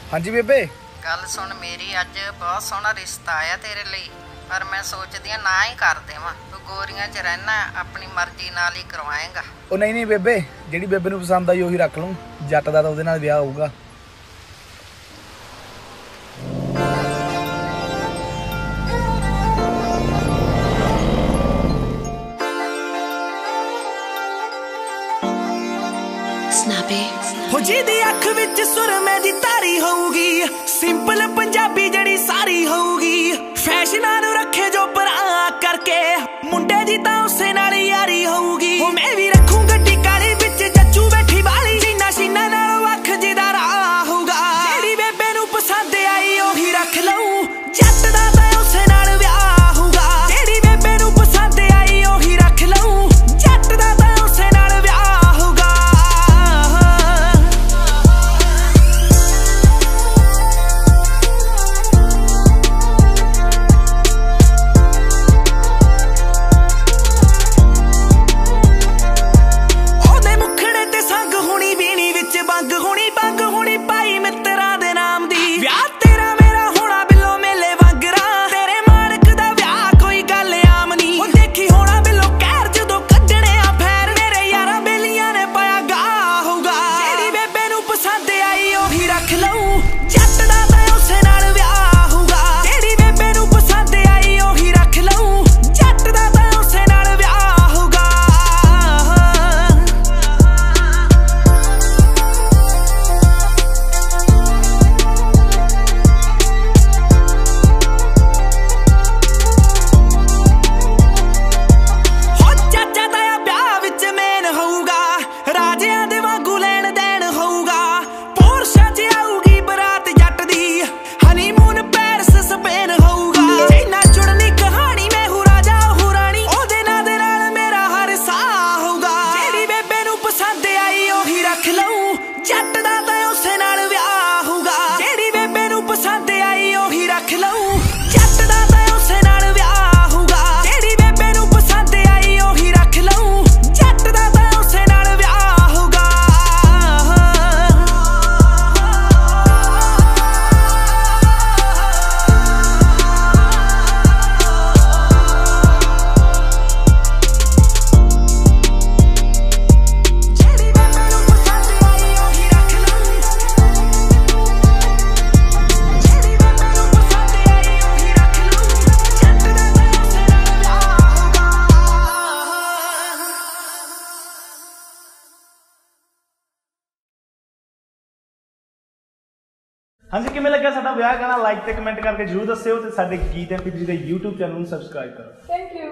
हाँ जी बेबे। गल सुन मेरी, अज बहुत सोहना रिश्ता आया तेरे लिए, पर मैं सोचदी ना ही कर देवां। तू गोरियां च रहना, अपनी मर्जी नाल ही करवाएगा। ओ नहीं नहीं बेबे, जिहड़ी बेबे नूं पसंद आई उही रख लूं। जट दा तां उहदे नाल विआह होऊगा। हो जिहदी अख विच सुरमे दी तारी होऊगी, सिंपल पंजाबी जड़ी सारी होऊगी, फैशनां नूं रखे जो परां करके, मुंडे दी तां उसे नाल यारी होऊगी। हो मैं भी रखूं गड्डी काली विच जच्चू बैठी बाली, सीना सीना नाल वख जिदा राह होऊगा। जेड़ी बेबे नूं पसंद आई ओही रख लऊं, जट दा तां उसे नाल विआह होऊगा। जेड़ी बेबे नूं पसंद आई ओही रख लऊं, जट दा तां उसे नाल विआह होऊगा। बंग हुणी पाई मित्रा दे नाम दी, व्याह तेरा मेरा होना बिल्लो मेले वांगरा, तेरे मालक दा व्याह कोई गल आम नी। ओ देखी होना बिल्लो कहर जदों कड्डणे आ फैर, मेरे यारां बेलियां ने पाया गाह होगा। जेड़ी बेबे नूं पसंद आई ओही रख लऊं, जट दा तां उसे नाल व्याह होगा। जेड़ी बेबे नूं पसंद आई ओही रख लऊं, जट दा तां उसे नाल व्याह होगा। जट दा तां उसे नाल विआह होगा। जेड़ी बेबे नूं पसंद आई ओही रख लऊं, जट दा तां उसे नाल विआह होगा। जेड़ी बेबे नूं पसंद आई ओही रख लऊं, जट दा तां उसे नाल विआह होगा। हाँ जी, किमें लग्या साडा विआह गाना? लाइक ते कमेंट करके जरूर दस्सिओ ते साडे गीत MP3 दे YouTube चैनल नूं सबसक्राइब करो। Thank you.